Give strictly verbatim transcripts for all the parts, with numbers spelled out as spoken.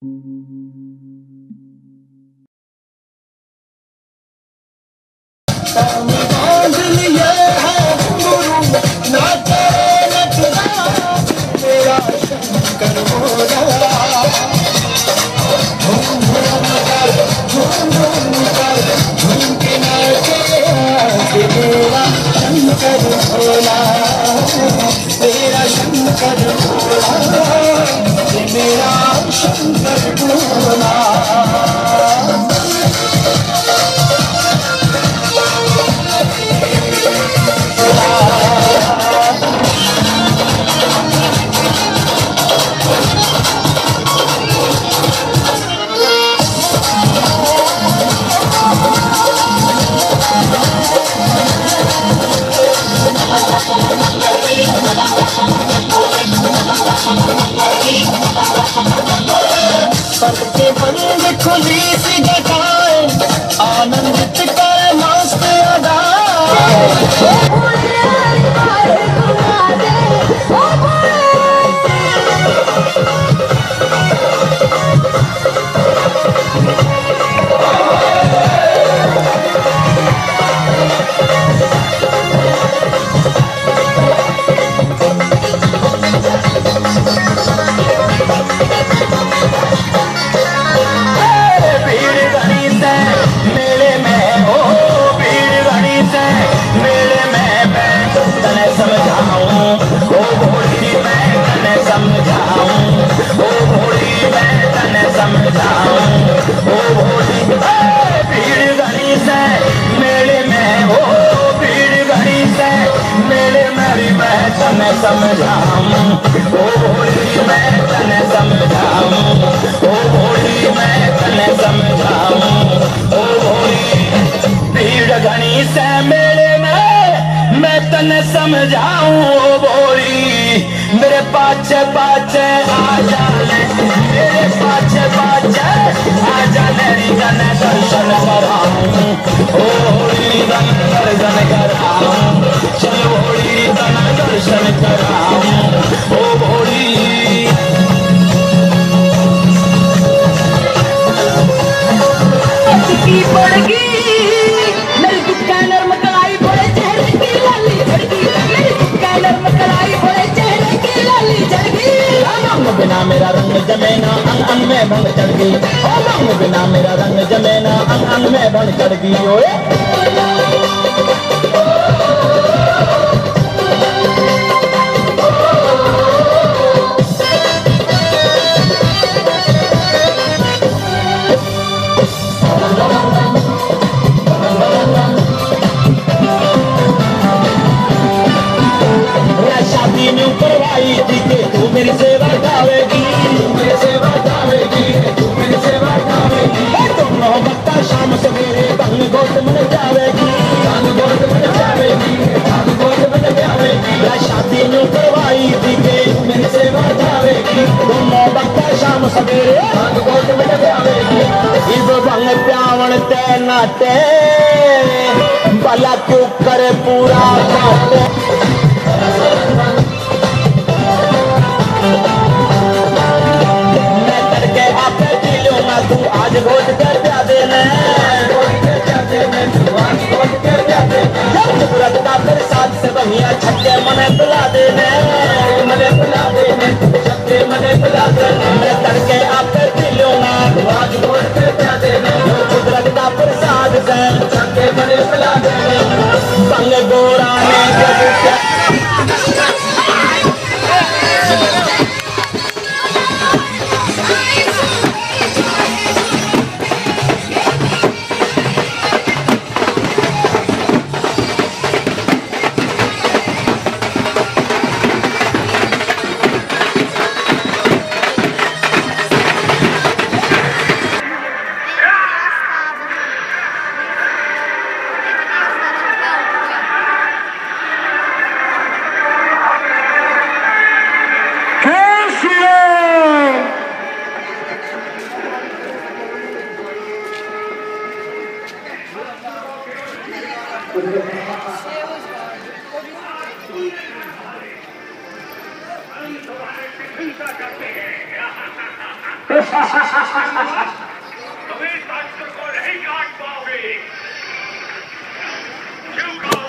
बांध लिए है गुरु नाचे नचना मेरा शंकर भोला। झूम झूम कर झूम झूम कर झूम के नाचे मेरा शंकर भोला। मेरा शंकर भोला मेरा शंकर भोला। सबके बंद खुली सी जटाएं आनंदित कर मस्त अदाएं। मैं समझाऊं ओ भोली मैं तने समझाऊं ओ भोली मैं तने समझाऊं ओ भोली भीड़ घनी से मेले में मैं तने समझाऊं ओ भोली मेरे पाछे पाछे आ जाने मेरे पाछे पाछे आ जाने तने दर्शन कराऊं ओ भोली तने दर्शन कराऊं चल भोली तने दर्शन कराऊं ओ भोली। की पड़गी मेरी दुक्का नरम कलाई बड़े चेहरे की लाली झड़गी मेरी दुक्का नरम कलाई बड़े चेहरे की लाली झड़गी। रंग बिना मेरा रंग जमे ना अंग अंग में भंग चढ़ गई ओ रंग बिना मेरा रंग जमे ना अंग अंग में भंग चढ़ गई ओए। शादी में करवाई थी कि तू मेरी सेवा गावेगी तू मेरी सेवा गावेगी तू मेरी सेवा गावेगी तुम मोहब्बत का शाम सवेरे भंग गोद में जावेगी भंग गोद में जावेगी भंग गोद में जावेगी। शादी में करवाई थी कि तू मेरी सेवा गावेगी तुम मोहब्बत का शाम सवेरे भंग गोद में जावेगी। इस भंग प्यावण ते नाते भला क्यों करे पूरा नाते तू आज घोट कर जा देना रखता तेरे साथ से बढ़िया छक्के मने पिला देने मने पिला देने छक्के मने पिला देने मैं तड़के आपके दिलों में आज घोट कर जा देने रखता तेरे साथ से छक्के मने पिला देने संग गोरा ने कभी ताकत को नहीं काट पाओगे। क्यों कहो?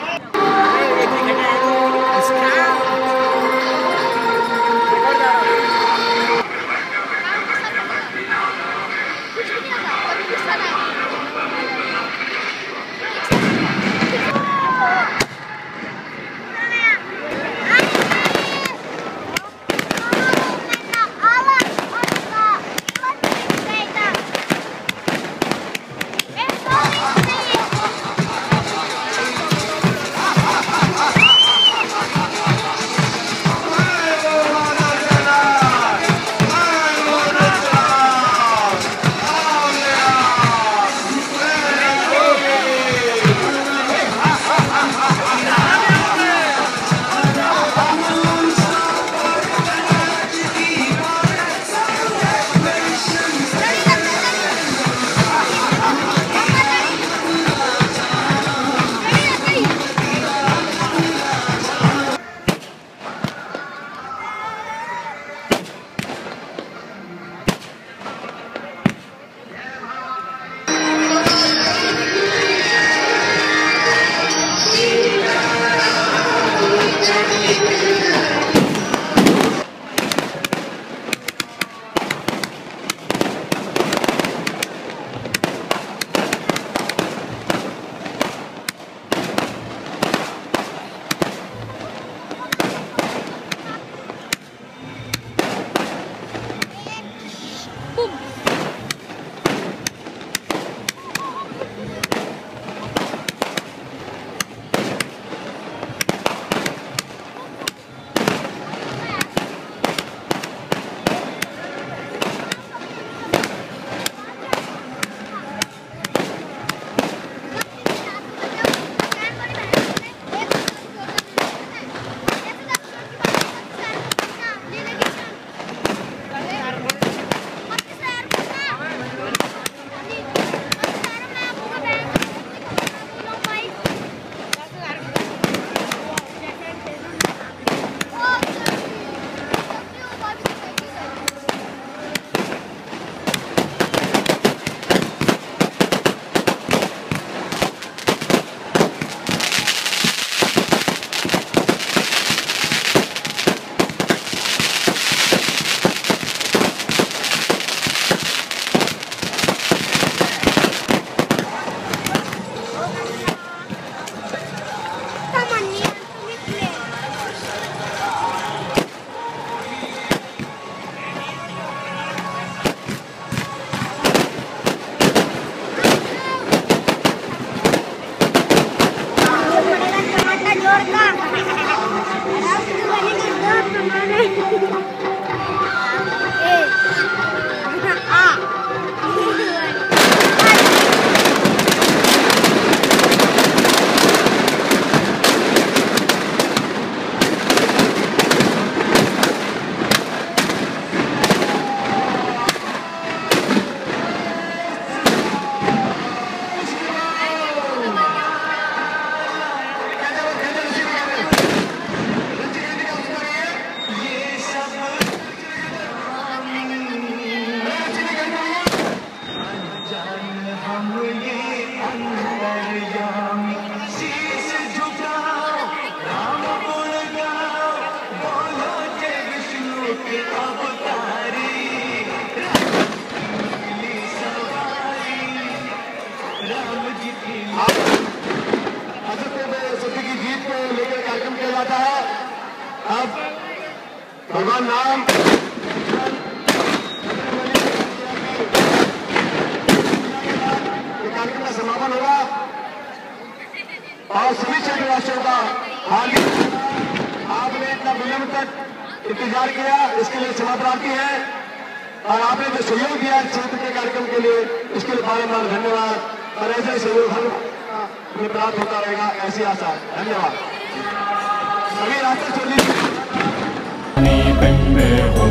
अब भगवान राम कार्यक्रम का समापन होगा और सभी क्षेत्र राष्ट्रों का आगे आपने इतना विलंब तक इंतजार किया, इसके लिए क्षमा प्रार्थी है और आपने जो सहयोग दिया क्षेत्र के कार्यक्रम के लिए उसके लिए बार बार धन्यवाद और ऐसे सहयोग हमें प्राप्त होता रहेगा, ऐसी आशा। धन्यवाद। अभी रास्ते चलिए।